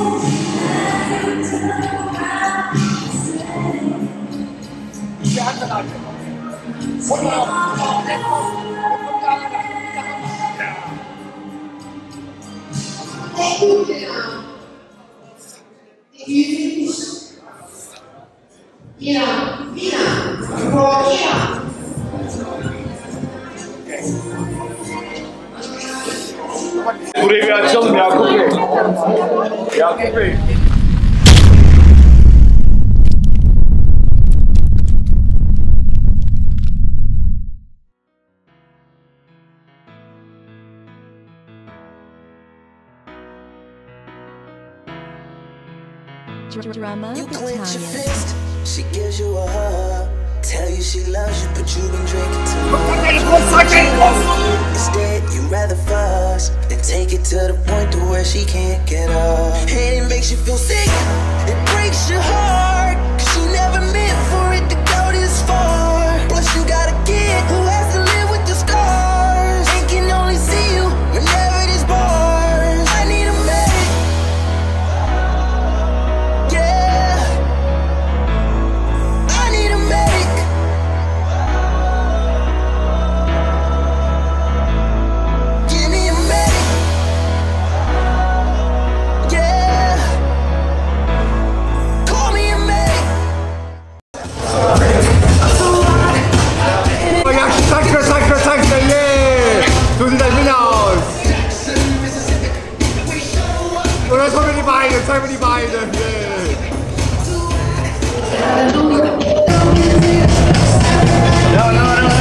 Burayı bir açalım Yakup Bey. Yakup Bey. Drama You clench your Italian. fist, she gives you a hug. Tell you she loves you, but you've been drinking too much. Instead, you'd rather fuss than take it to the point to where she can't get up. And it makes you feel sick, it breaks your heart, 'cause you never meant for it to go this far. Plus you got a kid who has to live with the scars and can only see you whenever there's bars. I need a medic, yeah, I need a medic. Give me a medic, yeah, call me a medic. Taksę, yeah! Tu widać wynos! Oder sollen wir die Beine? Zeigen wir die Beine! Yeah. No.